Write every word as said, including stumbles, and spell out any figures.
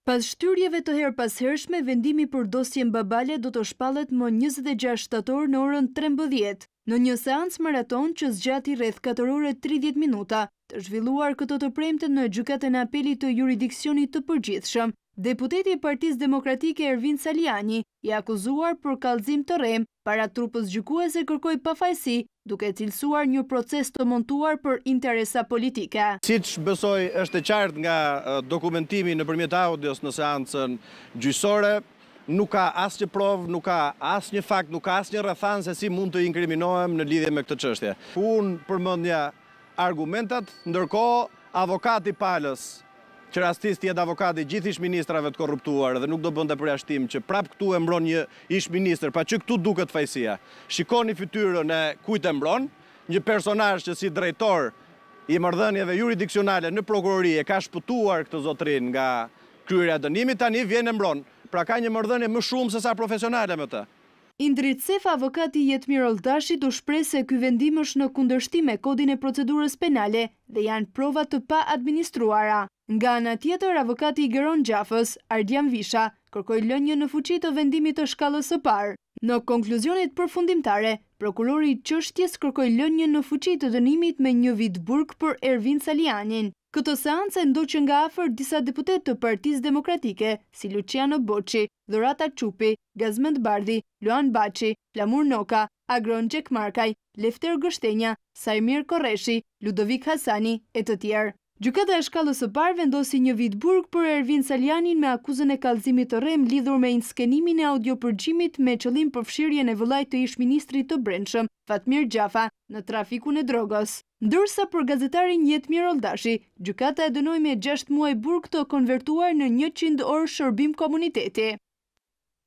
Pas shtyrjeve të her pas hershme, vendimi për dosjen Babale do të shpallet më njëzet e gjashtë shtator në orën trembëdhjetë, në një seancë maraton që zgjati rreth katër orë e tridhjetë minuta, të zhvilluar këto të premte në gjykatën e apelit të juridiksionit të përgjithshëm. Deputeti i Partisë Demokratike Ervin Saliani, i akuzuar për kallëzim të rrem, para trupës gjykuese kërkoi pafajësi, duke cilësuar një proces të montuar për interesa politike. Siç besoj është e qartë nga dokumentimi nëpërmjet audios në seancën gjyqësore, nuk ka asnjë provë, nuk ka asnjë fakt, nuk ka asnjë rrethan se si mund të inkriminohem në lidhje me këtë çështje. Unë përmendja argumentat, ndërkohë avokati Palës, që rastisht jetë avokati gjithë ish-ministrave të korruptuar dhe nuk do bënte përjashtim që prap këtu e mbron një ish-ministër, pa që këtu duket fajësia. Shikoni fytyrën e kujt e mbron, një personazh që si drejtor i marrëdhënieve juridiksionale në prokurori e ka shpëtuar këtë zotrin nga kryerja e dënimit, tani vjen e mbron. Pra ka një marrëdhënie më shumë se sa profesionale me të. Indrit Sefa, avokati Jetmir Olltashi, do shpreh se ky vendim është në kundërshtim me kodin e procedurës penale dhe janë prova të pa administruara. Nga ana tjetër, avokati i Geron Gjafës, Ardian Visha, kërkoi lënje në fuqi të vendimit të shkallës së parë. Në konkluzionet përfundimtare, prokurori i çështjes kërkoi lënje në fuqi të dënimit me një vit burg për Ervin Salianin. Këtë seancë ndoqën nga afër disa deputet të Partisë Demokratike, si Luciano Boçi, Dhurata Çupi, Gazmend Bardhi, Luan Baçi, Flamur Noka, Agron Gjekmarkaj, Lefter Gështenja, Sajmir Korreshi, Ludovik Hasani e të tjerë. Gjykata e shkallës së parë vendosi një vit burg për Ervin Salianin me akuzën e kallëzimit të rrem lidhur me inskenimin e audiopërgjimit me qëllim përfshirjen e vëllait të ish-ministrit të brendshëm, Fatmir Gjafa, në trafikun e drogës. Ndërsa për gazetarin Jetmir Olltashi, gjykata e dënoi me gjashtë muaj burg të konvertuar në njëqind orë shërbim komuniteti.